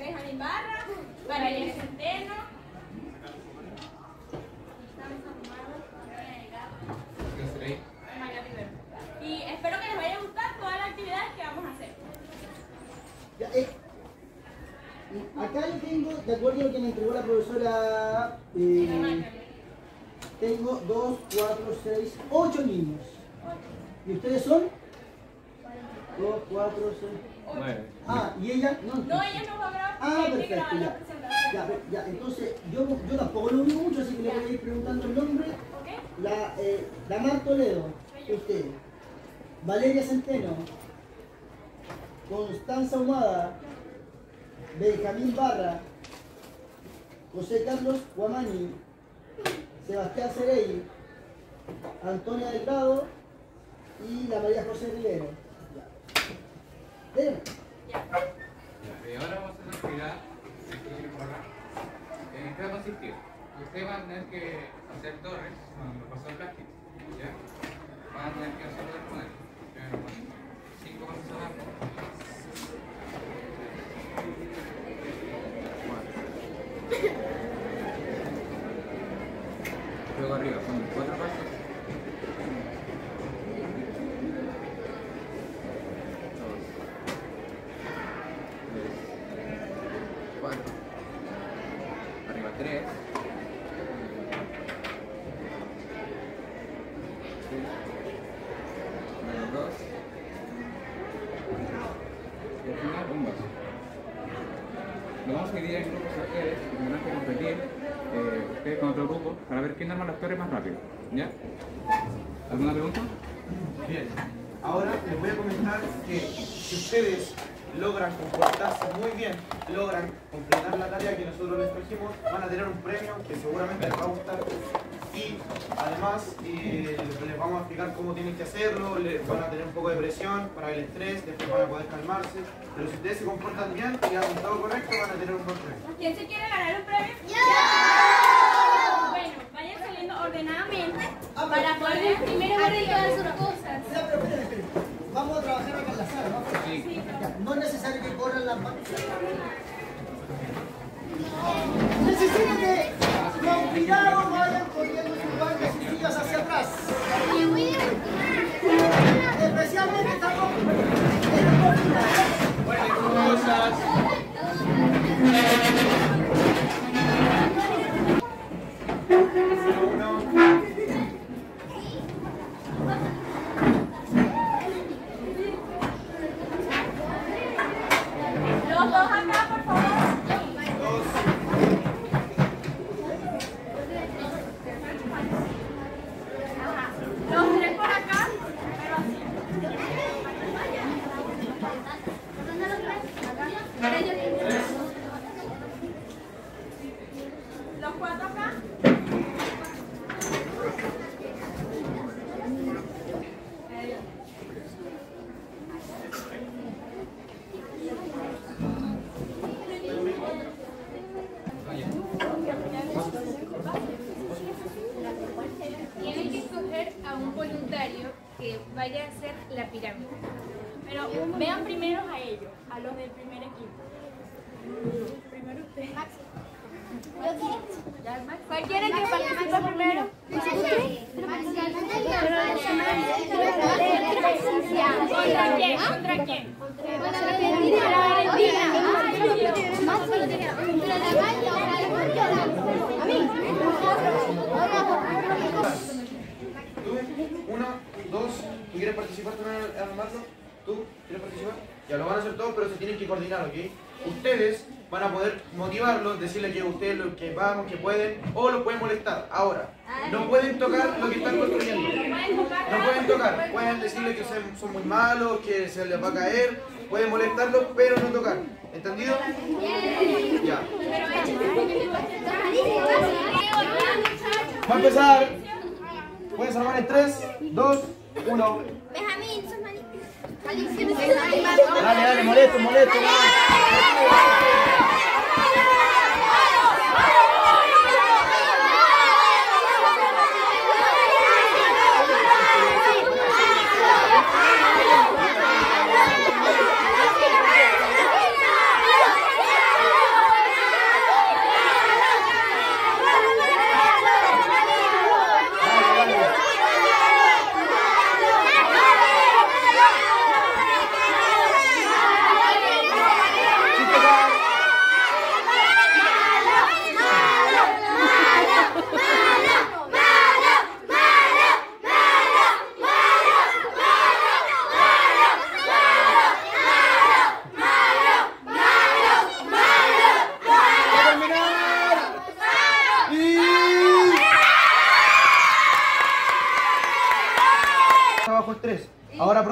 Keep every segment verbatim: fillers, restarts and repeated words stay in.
Benjamín Barra, Valeria Centeno, María Rivero. Y espero que les vaya a gustar todas las actividades que vamos a hacer. Ya, eh, acá yo tengo, de acuerdo a lo que me entregó la profesora, eh, tengo dos, cuatro, seis, ocho niños. ¿Y ustedes son? Dos, cuatro, seis. Nueve. Ah, ¿y ella? No, No, ella no va a grabar. Ah, tiene que perfecto, grabar la ya. presentación. Ya, pe- ya, entonces yo, yo tampoco lo vi mucho, así que le voy a ir preguntando el nombre. ¿Ok? La, eh, Damar Toledo, usted. Valeria Centeno. Constanza Humada. Benjamín Barra. José Carlos Guamani. Sebastián Cerey. Antonia Delgado. Y la María José Rivero. Ya. Dígame. Ya, y ahora vamos a hacer una actividad. ¿En qué va a consistir? Ustedes van a tener que hacer torres cuando pasó el plástico. ¿Ya? Van a tener que hacerlo del poner. Primero ponen cinco pasos abajo. Luego arriba ponen cuatro pasos. Arriba tres. Menos dos. Y al final un vaso. Lo vamos a dividir en grupos a ustedes y tendrán que competir eh, ustedes con otro grupo para ver quién arma las torres más rápido. ¿Ya? ¿Alguna pregunta? Bien, ahora les voy a comentar que si ustedes logran comportarse muy bien, logran completar la tarea que nosotros les trajimos, van a tener un premio que seguramente les va a gustar y además eh, les vamos a explicar cómo tienen que hacerlo, les van a tener un poco de presión para el estrés, después van a poder calmarse, pero si ustedes se comportan bien y hacen todo correcto, van a tener un buen premio. ¿Quién se quiere ganar un premio? ¡Yo! Bueno, vayan saliendo ordenadamente para poder ver primero orden todas sus cosas. Ya, pero esperen, esperen. Vamos a trabajar acá en la sala, ¿no? Sí. Ya, no es necesario que corran las manos. Necesito que con cuidado vayan corriendo sus bancas y sillas hacia atrás. Especialmente estamos Buenas cosas. Los dos acá, por favor. Ajá. Los tres por acá, pero así. Los cuatro acá. Tienen que escoger a un voluntario que vaya a hacer la pirámide. Pero vean primero a ellos, a los del primer equipo. Primero usted. ¿Cuál quiere que participe primero? ¿Contra quién? ¿Contra quién? Tú, uno, dos, ¿tú quieres participar también al armarlo? ¿Tú quieres participar? Ya lo van a hacer todos, pero se tienen que coordinar, ¿ok? Ustedes van a poder motivarlos, decirles que ustedes lo que vamos, que pueden, o los pueden molestar. Ahora, no pueden tocar lo que están construyendo. No pueden tocar, pueden decirles que son, son muy malos, que se les va a caer, pueden molestarlos, pero no tocar. ¿Entendido? Ya. Va a empezar. Puedes armar en tres, dos, uno. Benjamín, sos malito. Dale, dale, molesto, molesto.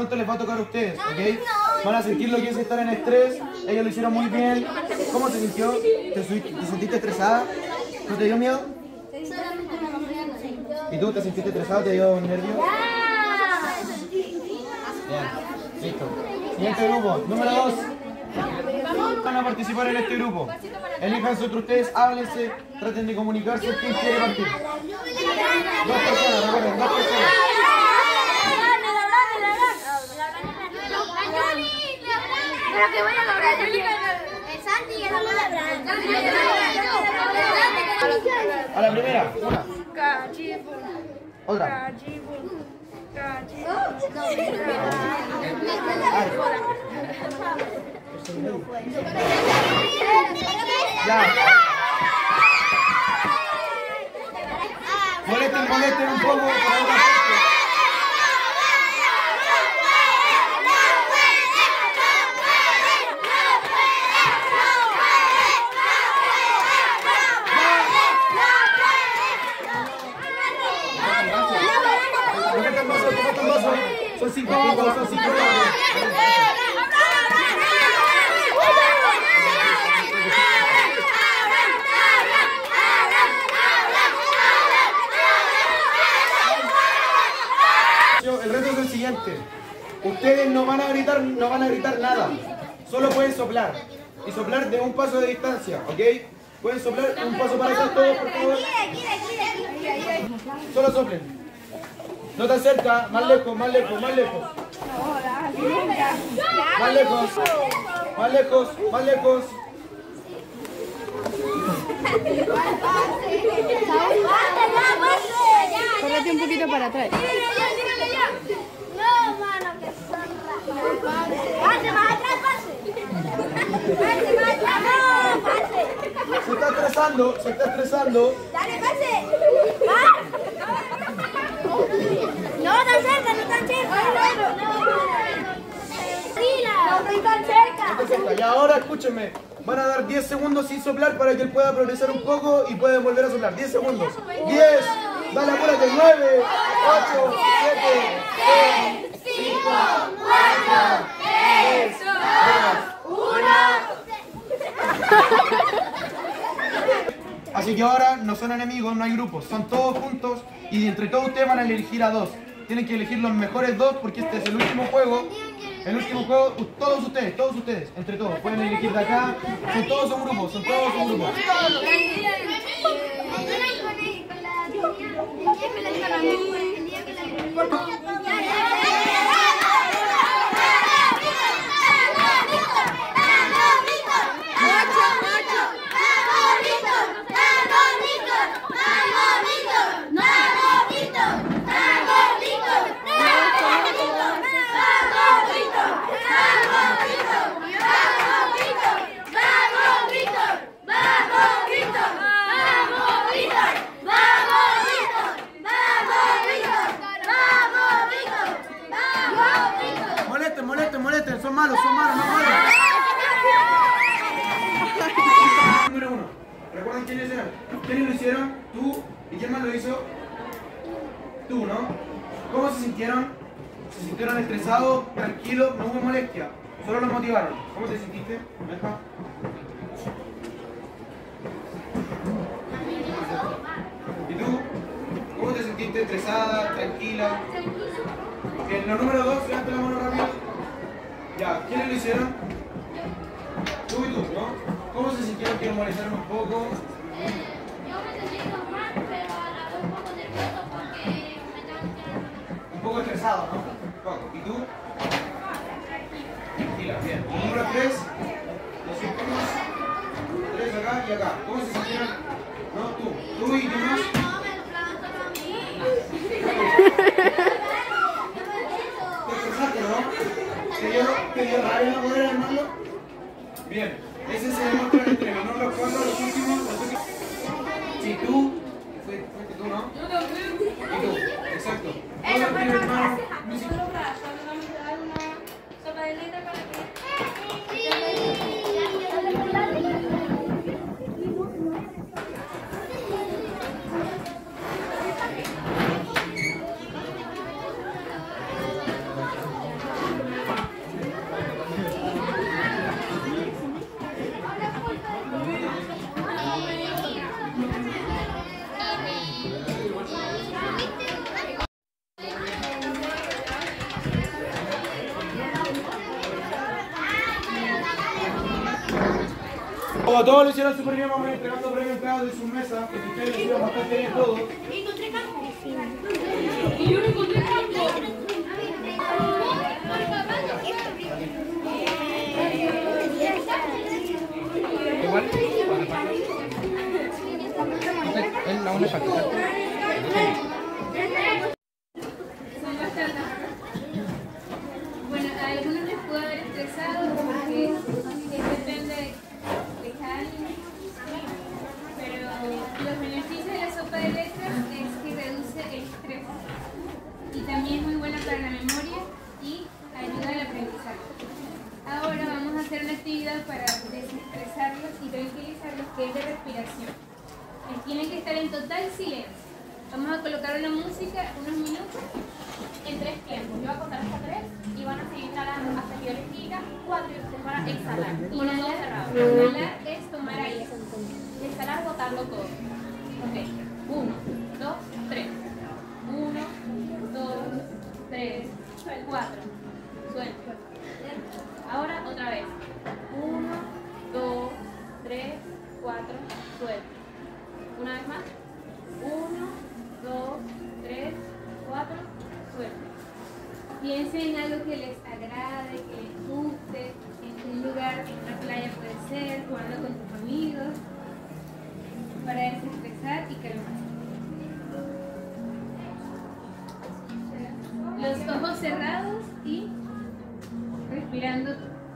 pronto les va a tocar a ustedes, ¿ok? Van a sentir lo que es estar en estrés. Ellos lo hicieron muy bien. ¿Cómo se sintió? ¿Te, te sentiste estresada? ¿No te dio miedo? ¿Y tú te sentiste estresado? ¿Te dio nervio? Bien, listo. Siguiente grupo, número dos. Van a participar en este grupo. Elíjanse entre ustedes, háblense, traten de comunicarse. ¿Quién quiere partir? Dos personas, recuerden, dos personas. Pero que voy a lograr. El Santi y el A la primera, una. Otra. Ya. Molesten, molesten un poco. Son cinco minutos, son cinco minutos. El reto es el siguiente. Ustedes no van a gritar, no van a gritar nada. Solo pueden soplar. Y soplar de un paso de distancia, ¿ok? Pueden soplar un paso para atrás todos, por favor. Solo soplen. No tan cerca, más lejos, más lejos, más lejos. Más lejos, más lejos, más lejos. Córrete un poquito para atrás. No, mano, que zorra. Pase, más atrás, pase. Pase, más atrás, no, pase. Se está estresando, se está estresando. Dale, pase. No, tan cerca, no tan cerca. No estoy tan cerca. Y ahora escúchenme, van a dar diez segundos sin soplar para que él pueda progresar un poco y pueda volver a soplar. diez segundos. diez, dale, apúrate. nueve, ocho, siete, seis, cinco, cuatro, tres, dos, uno. Así que ahora no son enemigos, no hay grupos, son todos juntos y entre todos ustedes van a elegir a dos. Tienen que elegir los mejores dos porque este es el último juego. El último juego, todos ustedes, todos ustedes, entre todos, pueden elegir de acá. Son todos un grupo, son todos un grupo. Son malos, son malos, no malos. Número uno. ¿Recuerdan quiénes eran? ¿Quiénes lo hicieron? Tú. ¿Y quién más lo hizo? Tú, ¿no? ¿Cómo se sintieron? ¿Se sintieron estresados, tranquilos? No hubo molestia. Solo los motivaron. ¿Cómo te sentiste? ¿Deja? ¿Y tú? ¿Cómo te sentiste? ¿Estresada? ¿Tranquila? Bien, los número dos, levanta la mano rápido. Ya, ¿quiénes lo hicieron? Tú y tú, ¿no? ¿Cómo se sintieron? Quiero molestarme un poco. Yo me sentí normal, pero a la vez un poco nervioso porque me estaban... Un poco estresado, ¿no? Un poco. ¿Y tú? Tranquila, bien. Número tres. Los últimos. Tres acá y acá. ¿Cómo se sintieron? No, tú. ¿Tú y quién más? No, me lo plantaron a mí. Te estresaste, ¿no? ¿Te dio, te dio rabia no poder armarlo? Bien, ese se demuestra en el entrega, no los cuatro, los últimos, los últimos. Si tú, fuiste tú, ¿no? Y tú, exacto. Todos los primeros hermanos, música. Sopa de letra para que... Como todos lo hicieron súper bien, vamos a ir entregando premios cada uno de sus mesas, que ustedes lo hicieron bastante bien todos. Y yo no encontré campo. Igual, es la una parte. Son bastantes. Bueno, a algunos les pudo haber estresado porque depende de cada niño. Pero los beneficios de la sopa de letras es que reduce el estrés. Y también es muy buena para la memoria y ayuda al aprendizaje. Ahora vamos a hacer una actividad para desestresarlos y tranquilizarlos, que es de respiración. Tienen que estar en total silencio. Vamos a colocar una música, unos minutos. En tres tiempos. Yo voy a contar hasta tres y van a seguir inhalando hasta que yo les diga cuatro y ustedes van a exhalar. Con los ojos cerrados. Inhalar es tomar aire. Exhalar botando todo. Ok. Uno, dos, tres. Uno, dos, tres, cuatro. Suelta. Ahora otra vez. Uno, dos, tres, cuatro. Suelta. Una vez más. Uno, dos, tres, cuatro. Suelta. Piensen en algo que les agrade, que les guste, en un lugar, en una playa puede ser, jugando con tus amigos, para desestresar y calmar. Los ojos cerrados y respirando.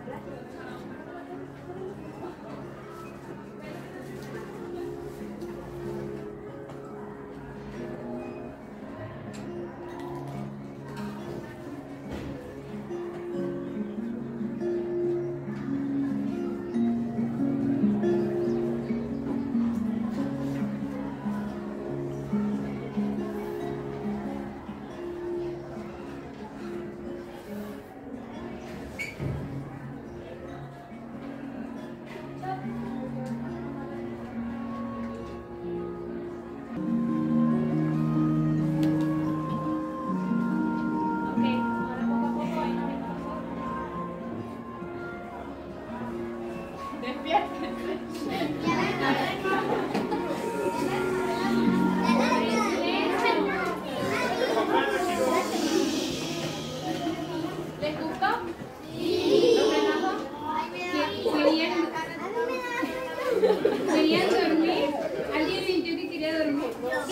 ¿Les gustó? Sí. ¿Los relajó? ¿Querían, ¿Querían dormir? ¿Alguien sintió que quería dormir?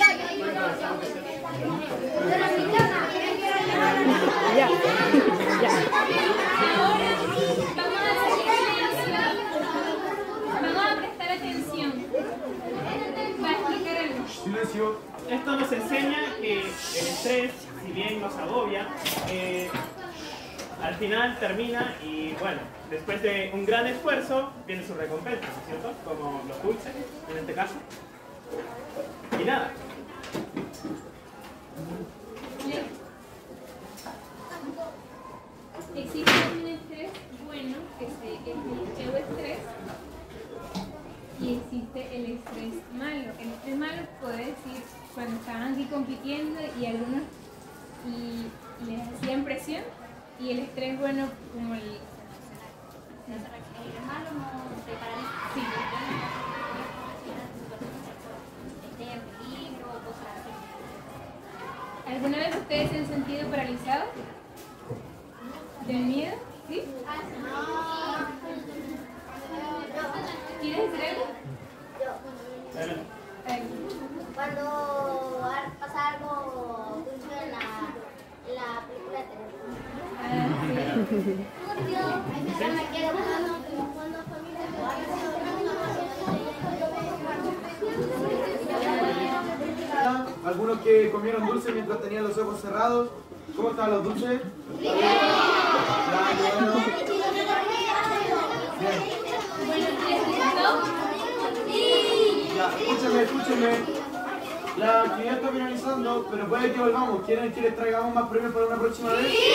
Ya. Ya. Ahora vamos a hacer silencio. Vamos a prestar atención. Va a explicar algo. Silencio. Esto nos enseña que el estrés, si bien nos agobia, eh, al final termina y bueno, después de un gran esfuerzo viene su recompensa, ¿no es cierto? Como los dulces, en este caso. Y nada. Existe un estrés bueno, que se, es el euestrés, y existe el estrés malo. El estrés malo puede decir cuando estaban aquí compitiendo y algunos y les hacían presión, y el estrés bueno como el... El malo no te paraliza. Sí. Esté en peligro o cosas así. ¿Alguna vez ustedes se han sentido paralizados? ¿De miedo? ¿Sí? ¿Quieres decir algo? Adelante. Ay. Cuando pasa algo dulce en la, en la película de teléfono. Ah, sí. Algunos que comieron dulce mientras tenían los ojos cerrados. ¿Cómo estaban los dulces? Bien. Ya, escúchenme, escúchenme. La actividad está finalizando, pero puede que volvamos. ¿Quieren que les traigamos más premios para una próxima vez? Bien.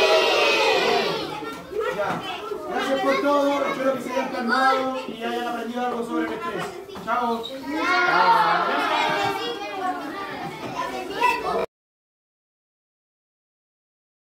Ya. Gracias por todo. Espero que se hayan calmado y hayan aprendido algo sobre el estrés. Chao. Chao.